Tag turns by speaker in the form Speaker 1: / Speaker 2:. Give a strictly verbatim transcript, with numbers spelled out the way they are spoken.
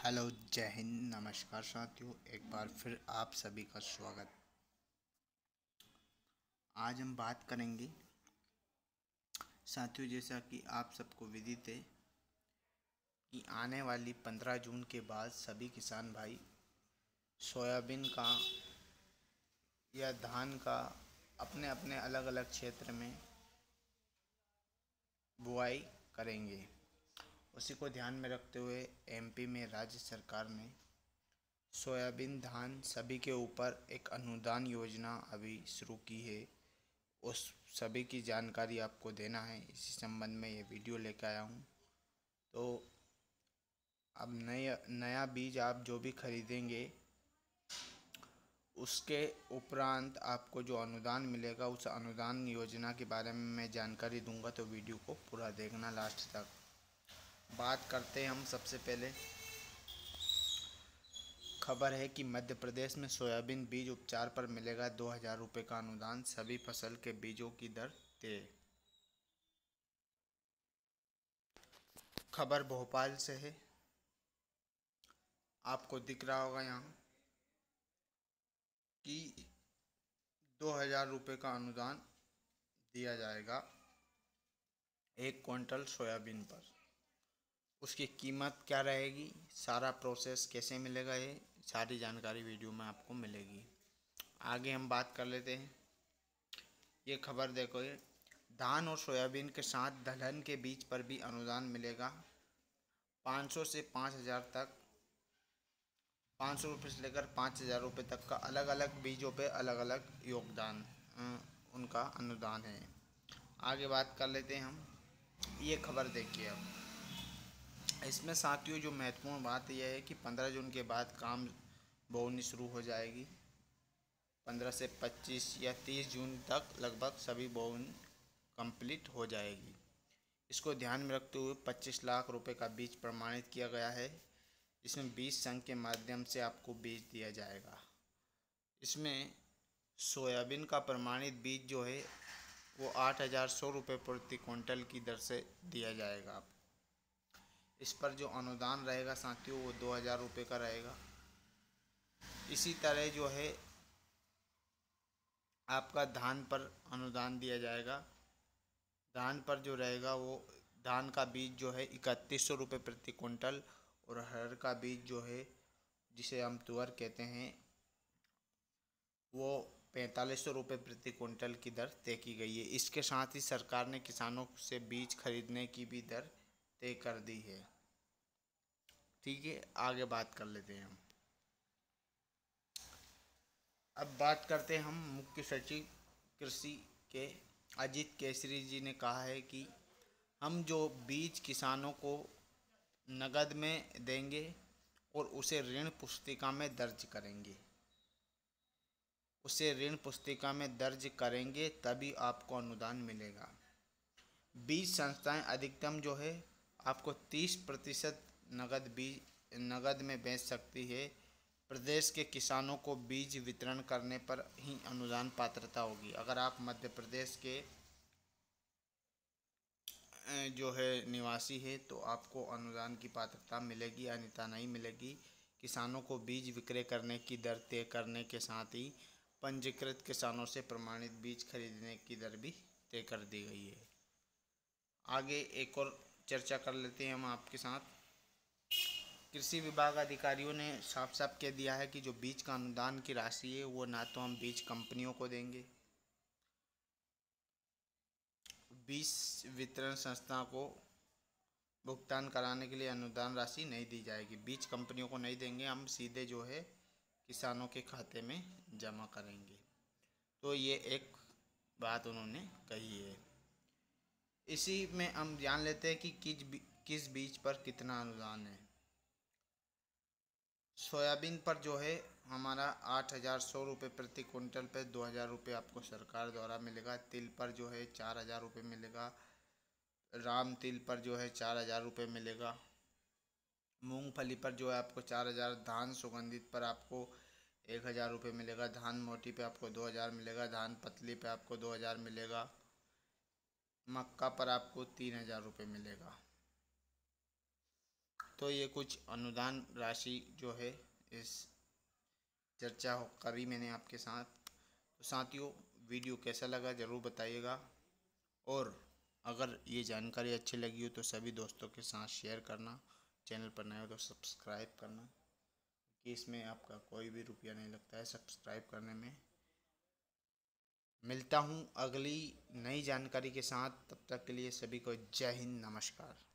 Speaker 1: Hello, जय हिंद, नमस्कार साथियों। एक बार फिर आप सभी का स्वागत। आज हम बात करेंगे साथियों, जैसा कि आप सबको विदित है कि आने वाली पंद्रह जून के बाद सभी किसान भाई सोयाबीन का या धान का अपने अपने अलग अलग क्षेत्र में बुआई करेंगे। उसी को ध्यान में रखते हुए एमपी में राज्य सरकार ने सोयाबीन धान सभी के ऊपर एक अनुदान योजना अभी शुरू की है। उस सभी की जानकारी आपको देना है, इसी संबंध में ये वीडियो लेकर आया हूँ। तो अब नया नया बीज आप जो भी खरीदेंगे उसके उपरांत आपको जो अनुदान मिलेगा उस अनुदान योजना के बारे में मैं जानकारी दूंगा, तो वीडियो को पूरा देखना लास्ट तक। बात करते हैं हम सबसे पहले। खबर है कि मध्य प्रदेश में सोयाबीन बीज उपचार पर मिलेगा दो हजार रुपये का अनुदान, सभी फसल के बीजों की दर तय। खबर भोपाल से है, आपको दिख रहा होगा यहाँ कि दो हजार रुपये का अनुदान दिया जाएगा एक क्विंटल सोयाबीन पर। उसकी कीमत क्या रहेगी, सारा प्रोसेस कैसे मिलेगा, ये सारी जानकारी वीडियो में आपको मिलेगी। आगे हम बात कर लेते हैं। ये खबर देखो, ये धान और सोयाबीन के साथ दलहन के बीज पर भी अनुदान मिलेगा। पाँच सौ से पाँच हज़ार तक, पाँच सौ रुपये से लेकर पाँच हज़ार रुपये तक का अलग अलग बीजों पे अलग अलग योगदान उनका अनुदान है। आगे बात कर लेते हैं हम। ये खबर देखिए अब। इसमें साथियों जो महत्वपूर्ण बात यह है कि पंद्रह जून के बाद काम बोनी शुरू हो जाएगी। पंद्रह से पच्चीस या तीस जून तक लगभग सभी बोनी कंप्लीट हो जाएगी। इसको ध्यान में रखते हुए पच्चीस लाख रुपए का बीज प्रमाणित किया गया है। इसमें बीज संघ के माध्यम से आपको बीज दिया जाएगा। इसमें सोयाबीन का प्रमाणित बीज जो है वो आठ हज़ार सौ रुपये प्रति क्विंटल की दर से दिया जाएगा। आप इस पर जो अनुदान रहेगा साथियों वो दो हज़ार रुपये का रहेगा। इसी तरह जो है आपका धान पर अनुदान दिया जाएगा। धान पर जो रहेगा वो धान का बीज जो है इकतीस सौ रुपये प्रति क्विंटल, और अरहर का बीज जो है जिसे हम तुअर कहते हैं वो पैंतालीस सौ रुपये प्रति क्विंटल की दर तय की गई है। इसके साथ ही सरकार ने किसानों से बीज खरीदने की भी दर तय कर दी है। ठीक है, आगे बात कर लेते हैं हम। अब बात करते हैं हम। मुख्य सचिव कृषि के अजीत केसरी जी ने कहा है कि हम जो बीज किसानों को नकद में देंगे और उसे ऋण पुस्तिका में दर्ज करेंगे उसे ऋण पुस्तिका में दर्ज करेंगे तभी आपको अनुदान मिलेगा। बीज संस्थाएं अधिकतम जो है आपको तीस प्रतिशत नकद बीज नकद में बेच सकती है। प्रदेश के किसानों को बीज वितरण करने पर ही अनुदान पात्रता होगी। अगर आप मध्य प्रदेश के जो है निवासी है तो आपको अनुदान की पात्रता मिलेगी, अन्यथा नहीं मिलेगी। किसानों को बीज विक्रय करने की दर तय करने के साथ ही पंजीकृत किसानों से प्रमाणित बीज खरीदने की दर भी तय कर दी गई है। आगे एक और चर्चा कर लेते हैं हम आपके साथ। कृषि विभाग अधिकारियों ने साफ साफ कह दिया है कि जो बीज का अनुदान की राशि है वो ना तो हम बीज कंपनियों को देंगे, बीज वितरण संस्था को भुगतान कराने के लिए अनुदान राशि नहीं दी जाएगी। बीज कंपनियों को नहीं देंगे, हम सीधे जो है किसानों के खाते में जमा करेंगे। तो ये एक बात उन्होंने कही है। इसी में हम जान लेते हैं कि किस किस बीज पर कितना अनुदान है। सोयाबीन पर जो है हमारा आठ हज़ार सौ रुपये प्रति क्विंटल पे दो हज़ार रुपये आपको सरकार द्वारा मिलेगा। तिल पर जो है चार हज़ार रुपये मिलेगा। राम तिल पर जो है चार हज़ार रुपये मिलेगा। मूंगफली पर जो है आपको चार हज़ार, धान सुगंधित पर आपको एक हज़ार रुपये मिलेगा। धान मोटी पे आपको दो हज़ार मिलेगा। धान पतली पे आपको दो हज़ार मिलेगा। मक्का पर आपको तीन हज़ार रुपये मिलेगा। तो ये कुछ अनुदान राशि जो है इस चर्चा हो करी मैंने आपके साथ। तो साथियों, वीडियो कैसा लगा ज़रूर बताइएगा, और अगर ये जानकारी अच्छी लगी हो तो सभी दोस्तों के साथ शेयर करना। चैनल पर नए हो तो सब्सक्राइब करना, कि इसमें आपका कोई भी रुपया नहीं लगता है सब्सक्राइब करने में। मिलता हूँ अगली नई जानकारी के साथ, तब तक के लिए सभी को जय हिंद, नमस्कार।